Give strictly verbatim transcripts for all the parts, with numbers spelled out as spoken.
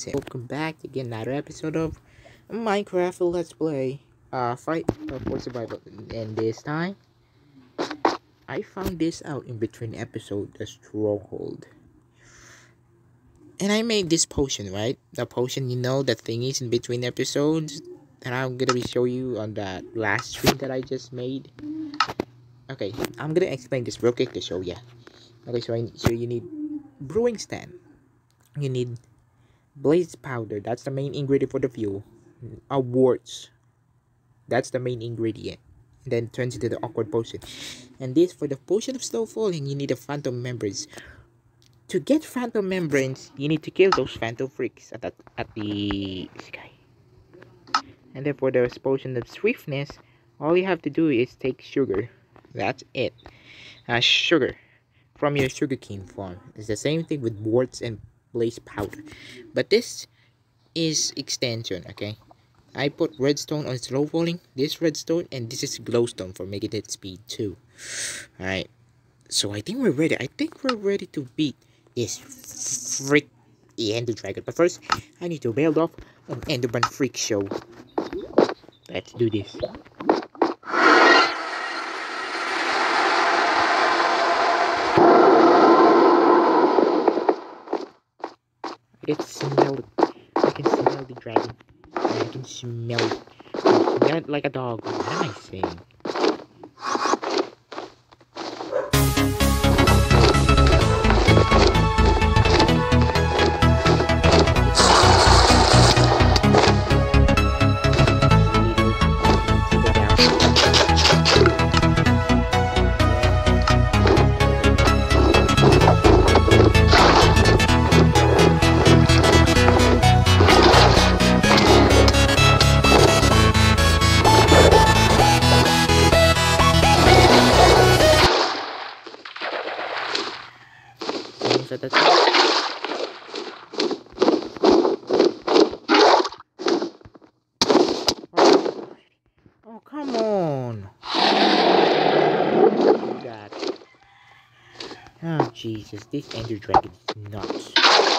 So welcome back to again another episode of Minecraft Let's Play. Uh, fight uh, for survival. And this time, I found this out in between episode, the stronghold. And I made this potion, right? The potion, you know, the thingies in between episodes that I'm gonna be show you on that last stream that I just made. Okay, I'm gonna explain this real quick to show ya. Okay, so I, so you need brewing stand. You need blaze powder, that's the main ingredient for the fuel. Awards, that's the main ingredient. And then turns into the awkward potion. And this for the potion of slow falling, you need a phantom membranes. To get phantom membranes, you need to kill those phantom freaks at the at the sky. And then for the potion of swiftness, all you have to do is take sugar. That's it. Uh, sugar from your sugarcane farm. It's the same thing with warts and blaze powder, but this is extension. Okay, I put redstone on slow falling, this redstone, and this is glowstone for making it speed too. All right, so I think we're ready. I think we're ready to beat this freak the ender dragon. But first, I need to build off an enderman freak show. Let's do this. I can smell it. I can smell the dragon. I can smell it. I can smell it like a dog. What am I saying? That's it. Oh, come on. God. Oh, Jesus. This ender dragon is nuts.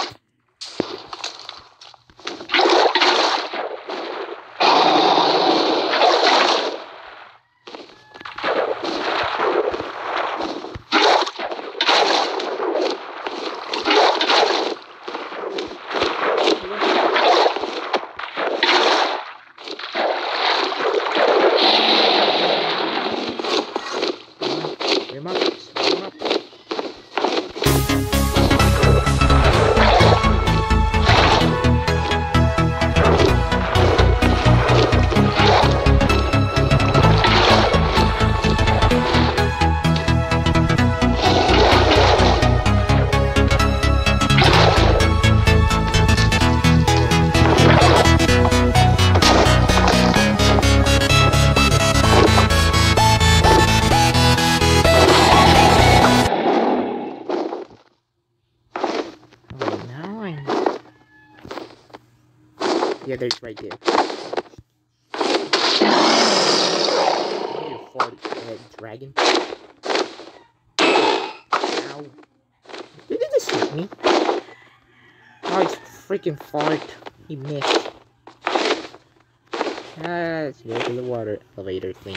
Yeah, there's right there. You fart, uh, dragon. Ow. Did it just hit me? Oh, it's freaking fart. He missed. Ah, let's go to the water elevator things.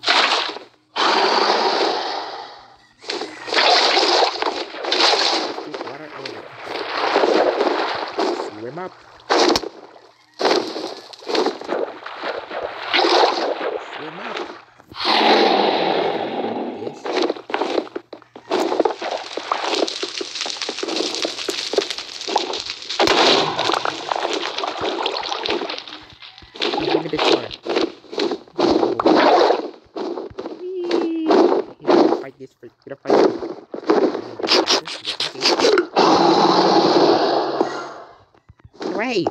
Water elevator. Swim up. This freak. Gonna fight this. Wait.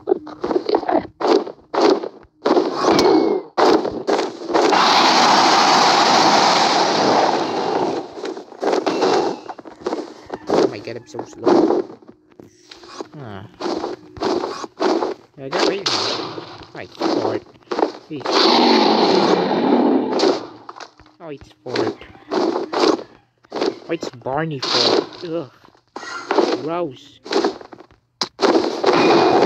Oh my god, I'm so slow. Ah. I got ready. My fort. Please. Oh, it's fort. Oh, it's Barney fort. Ugh. Gross.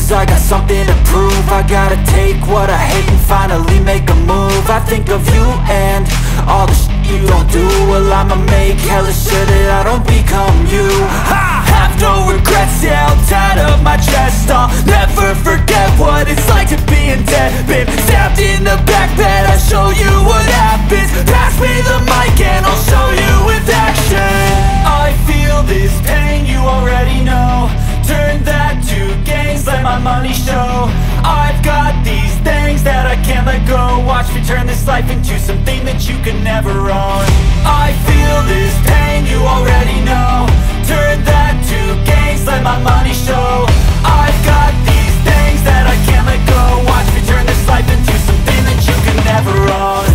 lose, I got something to prove. I gotta take what I hate and finally make a move. I think of you and all the shit you don't do. Well, I'ma make hella sure that I don't become you. I have no regrets, yeah, I'll tie up my chest. I'll never forget what it's like to be in debt. Been stabbed in the back bed, I'll show you what happens. Pass me the mic and I'll show you with action. I feel this pain, you already know. Turn that to gains, let my money show. I've got these things that I can't let go. Watch me turn this life into something that you can never own. I feel this pain, you already know. Turn that to gains, let my money show. I've got these things that I can't let go. Watch me turn this life into something that you can never own.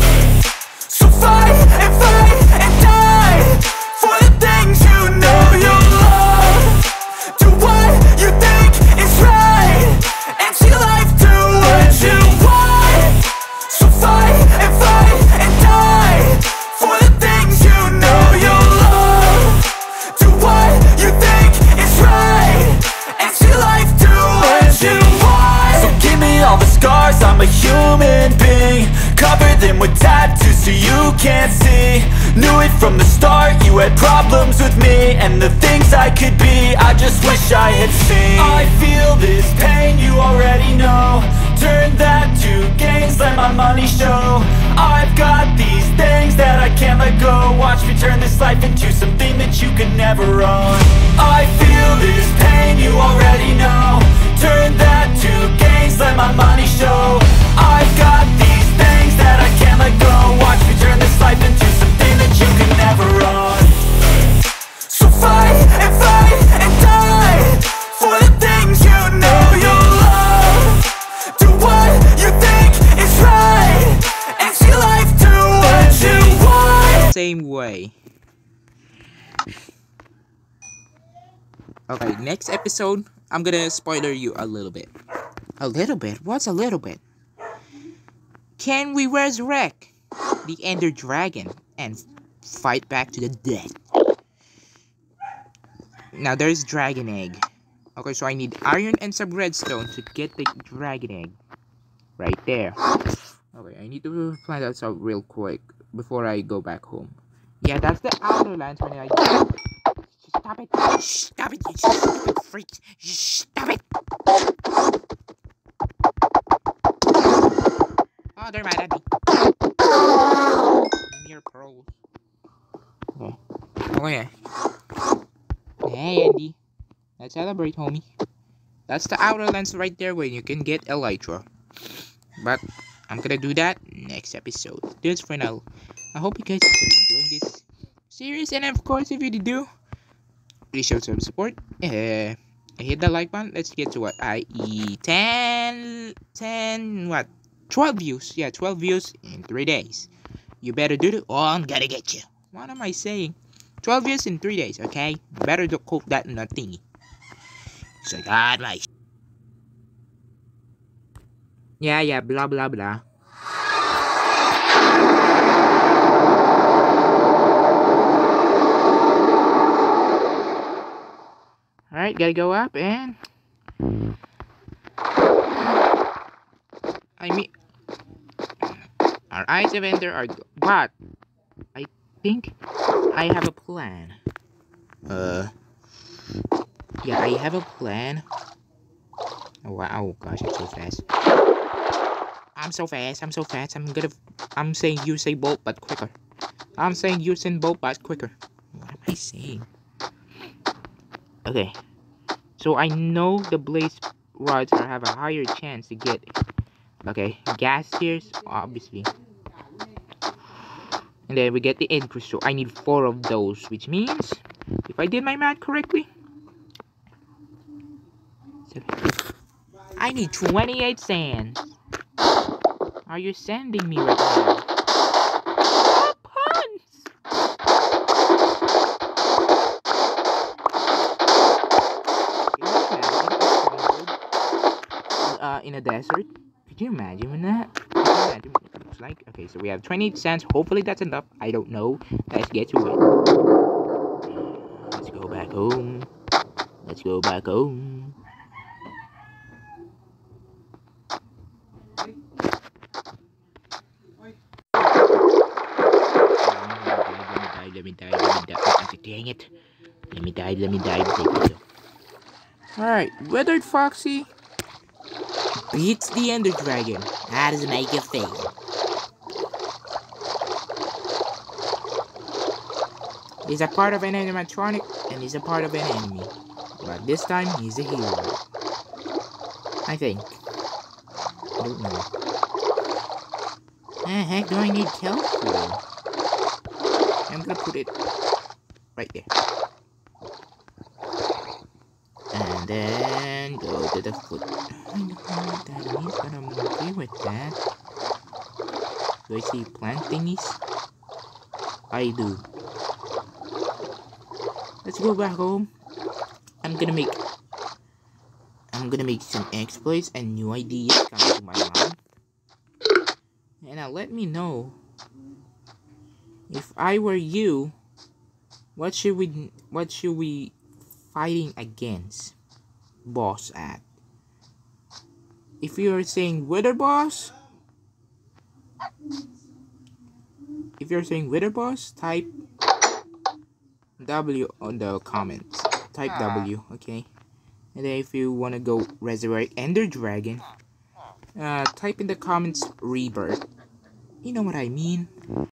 So fight and fight and die for the things you know you love. Do what you think is right and see life do what you want. So fight and fight and die for the things you know you love. Do what you think is right and see life do what you want. So give me all the scars, I'm a human being. Cover them with tattoos so you can't see. Knew it from the start, you had problems with me and the things I could be, I just wish I had seen. I feel this pain, you already know. Turn that to gains, let my money show. I've got these things that I can't let go. Watch me turn this life into something that you can never own. I feel this pain, you already know. Turn that to gains, let my money show. I've got these things that I can't let go. Watch me turn this life into something that you can never own. So fight and fight and die for the things you know you love. Do what you think is right and see life do what you want. Same way. Okay, next episode, I'm gonna spoiler you a little bit. A little bit? What's a little bit? Can we resurrect the Ender Dragon and fight back to the dead? Now there's Dragon Egg. Okay, so I need iron and some redstone to get the Dragon Egg. Right there. Okay, I need to find that out real quick before I go back home. Yeah, that's the outer lands when I... Stop it! Stop it, you stupid freak! Stop it! Oh, they're mad at me. Give me your pearls. Okay. Oh, yeah. Hey, Andy. Let's celebrate, homie. That's the outer lens right there where you can get elytra. But I'm gonna do that next episode. That's for now. I hope you guys are enjoying this series. And of course, if you do, please show some support. Uh, hit the like button. Let's get to what? I E ten, ten, what? twelve views. Yeah, twelve views in three days. You better do it or I'm gonna get you. What am I saying? twelve views in three days, okay? Better to quote that in a thingy. So God, like. Yeah, yeah, blah, blah, blah. Alright, gotta go up and... I mean... Our eyes of ender are... But... I think I have a plan. Uh... Yeah, I have a plan. Oh, wow. Oh, gosh, I'm so fast. I'm so fast. I'm so fast. I'm gonna... I'm saying Usain Bolt, but quicker. I'm saying Usain Bolt, but quicker. What am I saying? Okay. So I know the blaze rods are, have a higher chance to get... Okay. Gas tears, obviously. And then we get the end crystal. I need four of those, which means... If I did my math correctly... I need twenty-eight sands. Are you sending me right now? Puns! Uh, in a desert? Could you imagine that? Could you imagine what it looks like? Okay, so we have twenty-eight sands. Hopefully that's enough. I don't know. Let's get to it. Let's go back home. Let's go back home. me dive, let me dive. Okay, dang it. Let me dive, let me dive. Take it. Alright, Withered Foxy beats the Ender Dragon. How does it make you feel? He's a part of an animatronic, and he's a part of an enemy. But this time, he's a hero. I think. I don't know. The heck do I need kelp for? I'm gonna put it right there. And then go to the foot. I don't know what that means, but I'm okay with that. Do I see plant thingies? I do. Let's go back home. I'm gonna make I'm gonna make some exploits and new ideas come to my mind. And now let me know, if I were you, what should we what should we fighting against boss at? If you're saying Wither boss, if you're saying Wither boss, type W on the comments. Type W, okay? And then if you wanna go resurrect Ender Dragon, uh, type in the comments Rebirth. You know what I mean?